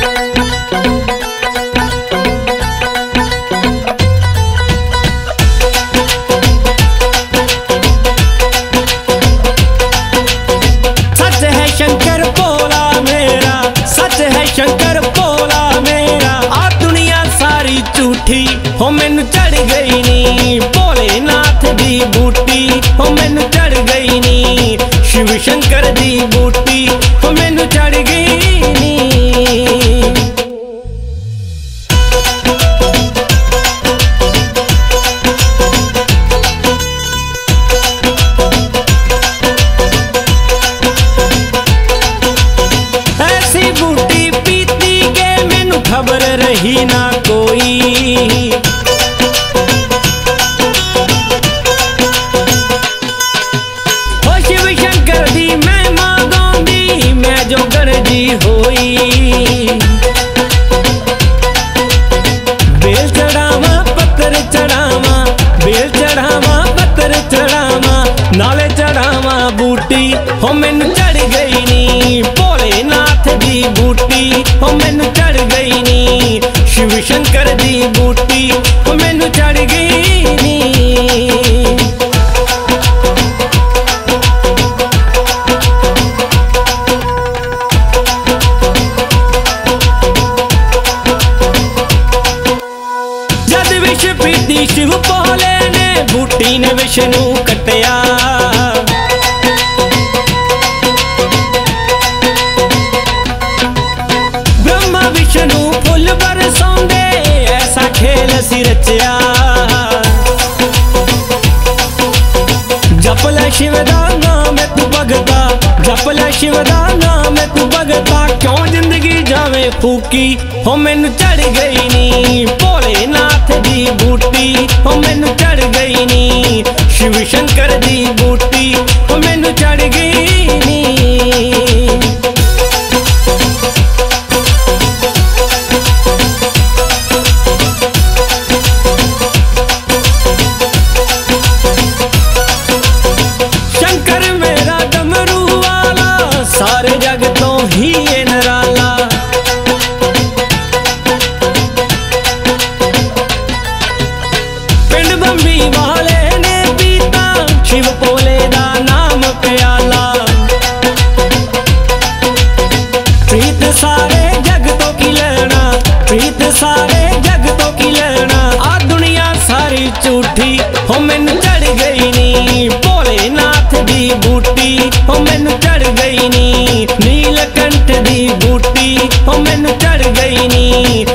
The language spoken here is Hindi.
हो मैनू चढ़ गई नी भोलेनाथ दी बूटी, हो मैनू चढ़ गई नी शिव शंकर दी बूटी, हो मैनू चढ़ गई नी। ऐसी बूटी पीती के मैनू खबर रही ना कोई, होई बेल चढ़ावा पत्थर चढ़ावा, बेल चढ़ावा पत्थर चढ़ावा, नाले चढ़ावा बूटी, हो मैनू चढ़ गई नी भोलेनाथ दी बूटी, हो मैनू चढ़ गई नी शिव शंकर दी बूटी, हो मैनू चढ़ गई नी। शिव भोले ने बूटी ने विष्णु कटिया, ब्रह्मा विष्णु फुल बरसांदे ऐसा खेल सी रचिया, जपला शिव दा नाम तू भगता, जपला शिव दा नाम तू भगता, क्यों जिंदगी जावे फूकी, हो मैनू चढ़ गई नी भोलेनाथ दी बूटी, हो मैनू चढ़ गई नी शिव शंकर दी बूटी, हो मैनू चढ़ गई नी। शंकर मेरा डमरू वाला सारे जग तो ही है निराला, बंबी वाले ने पीता शिव भोले दा नाम प्याला, प्रीत सारे जग तो की लेना, प्रीत सारे जग तो की लेना, आ दुनिया सारी झूठी, हो मैनू चढ़ गई नी भोलेनाथ दी बूटी, हो मैनू चढ़ गई नी नीलकंठ दी बूटी, हो मैनू चढ़ गई नी